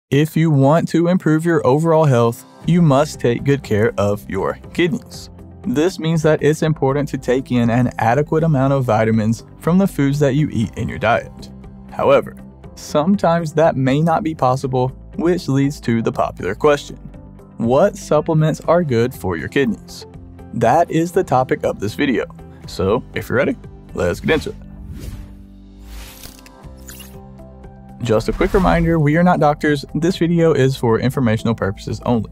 If you want to improve your overall health, you must take good care of your kidneys. This means that it's important to take in an adequate amount of vitamins from the foods that you eat in your diet. However, sometimes that may not be possible, which leads to the popular question: what supplements are good for your kidneys? That is the topic of this video. So if you're ready, let's get into it. Just a quick reminder, we are not doctors. This video is for informational purposes only.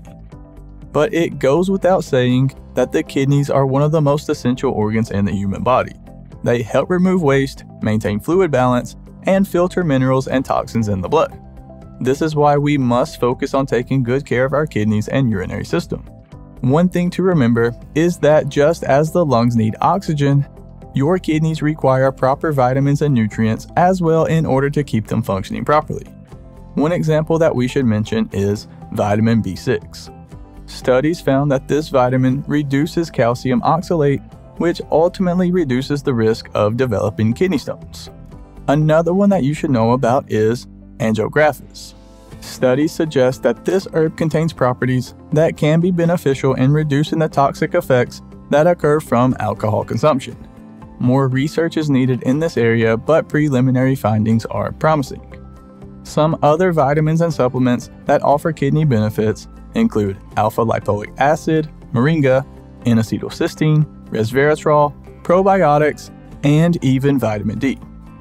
But it goes without saying that the kidneys are one of the most essential organs in the human body. They help remove waste, maintain fluid balance, and filter minerals and toxins in the blood. This is why we must focus on taking good care of our kidneys and urinary system. One thing to remember is that just as the lungs need oxygen, your kidneys require proper vitamins and nutrients as well in order to keep them functioning properly. One example that we should mention is vitamin B6. Studies found that this vitamin reduces calcium oxalate, which ultimately reduces the risk of developing kidney stones. Another one that you should know about is Andrographis. Studies suggest that this herb contains properties that can be beneficial in reducing the toxic effects that occur from alcohol consumption. More research is needed in this area, but preliminary findings are promising. Some other vitamins and supplements that offer kidney benefits include alpha-lipoic acid, moringa, N-acetylcysteine, resveratrol, probiotics, and even vitamin D.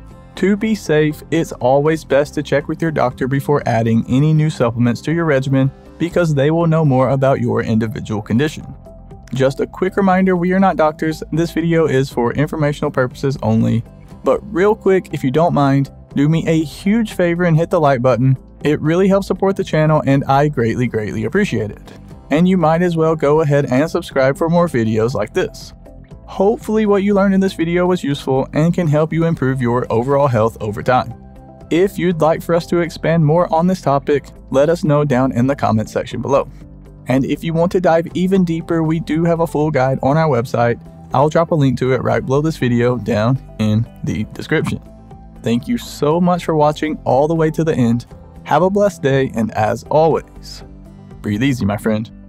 To be safe, it's always best to check with your doctor before adding any new supplements to your regimen because they will know more about your individual condition. Just a quick reminder, we are not doctors. This video is for informational purposes only. But real quick, if you don't mind, do me a huge favor and hit the like button. It really helps support the channel and I greatly appreciate it. And you might as well go ahead and subscribe for more videos like this. Hopefully what you learned in this video was useful and can help you improve your overall health over time. If you'd like for us to expand more on this topic, let us know down in the comment section below. And if you want to dive even deeper, we do have a full guide on our website. I'll drop a link to it right below this video down in the description. Thank you so much for watching all the way to the end. Have a blessed day, and as always, breathe easy, my friend.